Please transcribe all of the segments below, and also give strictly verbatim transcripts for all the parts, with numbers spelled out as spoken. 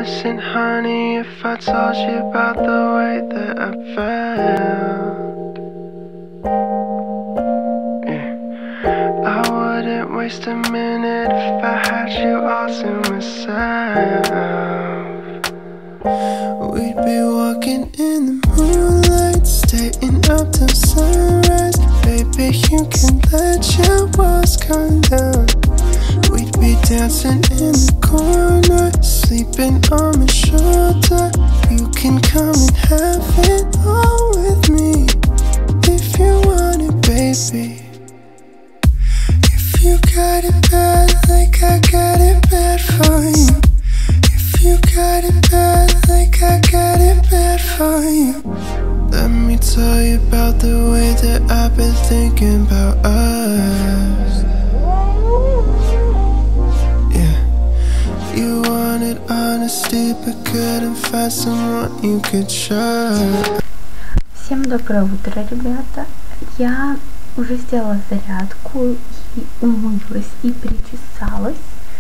listen, honey, if I told you about the way that I felt? Yeah. I wouldn't waste a minute if I had you all to myself. We'd be walking in the moonlight, staying up till sunrise. Baby, you can let your walls come down. We'd be dancing in the corner, sleeping on my shoulder. You can come and have it all with me, if you want it, baby. If you got it bad like I got it bad for you, if you got it bad like I got it bad for you, let me tell you about the way that I've been thinking about us. Yeah, you wanted honesty but couldn't find someone you could trust. Всем доброе утро, ребята. Я уже сделала зарядку и умылась и причесалась.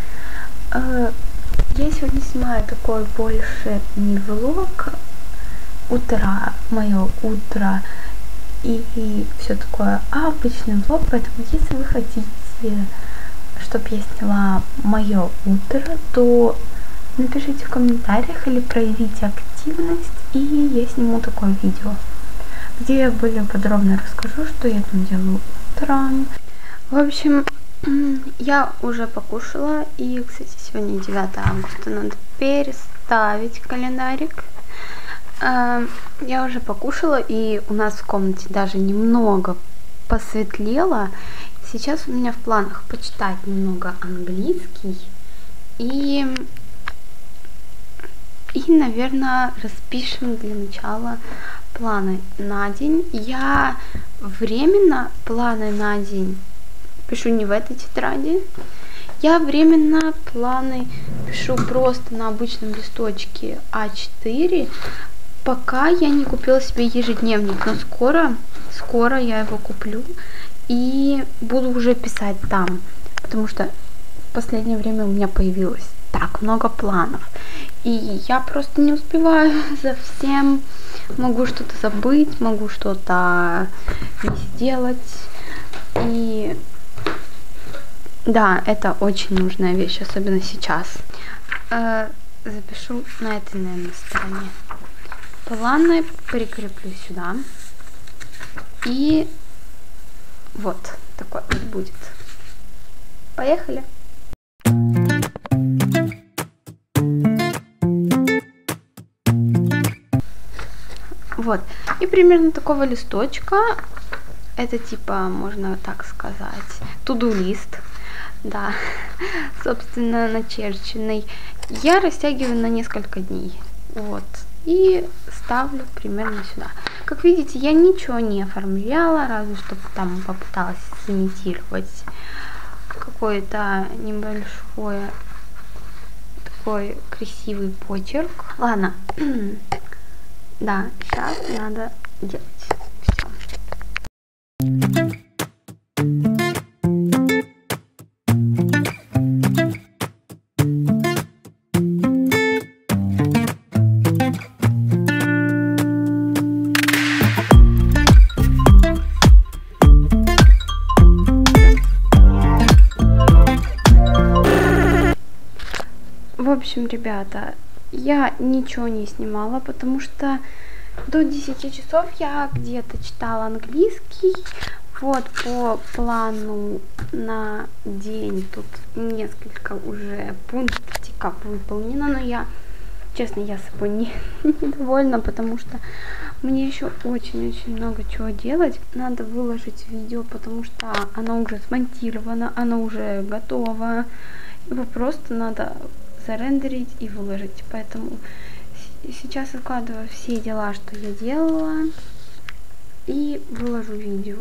Я сегодня снимаю такой больше не влог, утро, мое утро и, и все такое, а обычный влог. Поэтому если вы хотите, чтобы я сняла мое утро, то напишите в комментариях или проявите активность, и я сниму такое видео, где я более подробно расскажу, что я там делаю утром. В общем, я уже покушала, и, кстати, сегодня девятое августа, надо переставить календарик. Я уже покушала, и у нас в комнате даже немного посветлело. Сейчас у меня в планах почитать немного английский и, и, наверное, распишем для начала планы на день. Я временно планы на день пишу не в этой тетради. Я временно планы пишу просто на обычном листочке а четыре, пока я не купила себе ежедневник. Но скоро, скоро я его куплю и буду уже писать там, потому что в последнее время у меня появилось так много планов, и я просто не успеваю за всем. Могу что-то забыть, могу что-то не сделать, и да, это очень нужная вещь, особенно сейчас. Э, запишу на этой, наверное, стороне. Планы прикреплю сюда. И вот такой вот будет. Поехали! Вот. И примерно такого листочка, это типа, можно так сказать, to-do list. Да, собственно, начерченный, я растягиваю на несколько дней, вот, и ставлю примерно сюда. Как видите, я ничего не оформляла, разве что там попыталась сымитировать какой-то небольшой такой красивый почерк. Ладно, да, сейчас надо делать все. В общем, ребята, я ничего не снимала, потому что до десяти часов я где-то читала английский. Вот по плану на день тут несколько уже пунктиков выполнено, но я, честно, я собой не, недовольна, потому что мне еще очень-очень много чего делать. Надо выложить видео, потому что оно уже смонтировано, оно уже готово. Его просто надо зарендерить и выложить. Поэтому сейчас откладываю все дела, что я делала, и выложу видео.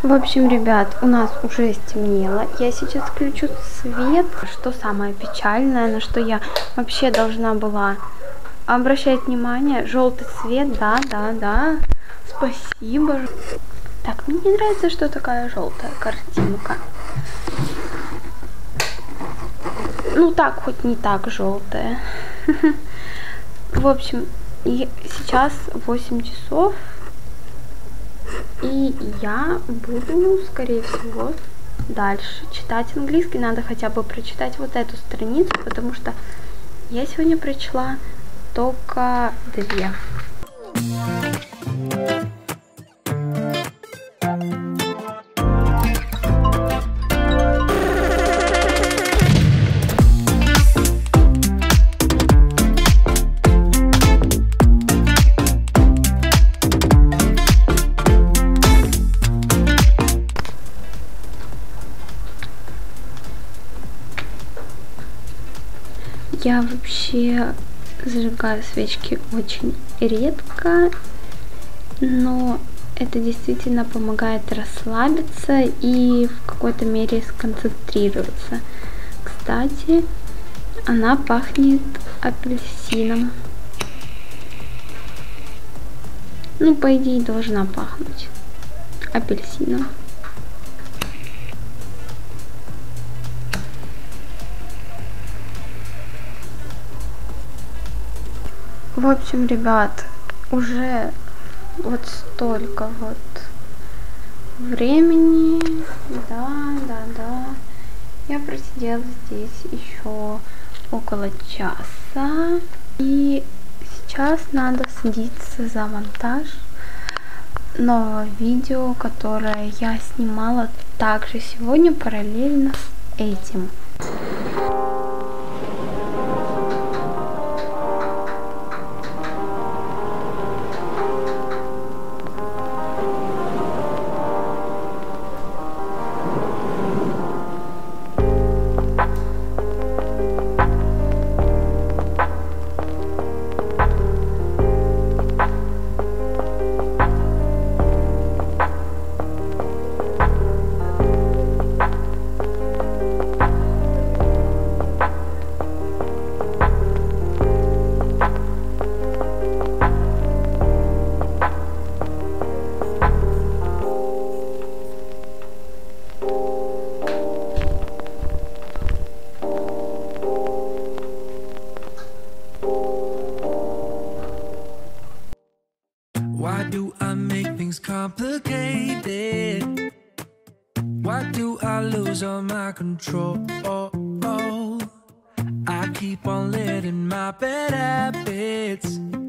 В общем, ребят, у нас уже стемнело. Я сейчас включу свет. Что самое печальное, на что я вообще должна была обращать внимание. Желтый цвет, да, да, да. Спасибо. Так, мне не нравится, что такая желтая картинка. Ну так, хоть не так желтая. В общем, сейчас восемь часов. И я буду, скорее всего, дальше читать английский. Надо хотя бы прочитать вот эту страницу, потому что я сегодня прочла только две. Я вообще зажигаю свечки очень редко, но это действительно помогает расслабиться и в какой-то мере сконцентрироваться. Кстати, она пахнет апельсином. Ну, по идее, должна пахнуть апельсином. В общем, ребят, уже вот столько вот времени, да, да, да, я просидела здесь еще около часа, и сейчас надо садиться за монтаж нового видео, которое я снимала также сегодня параллельно с этим. Why do I make things complicated? Why do I lose all my control? I keep on letting my bad habits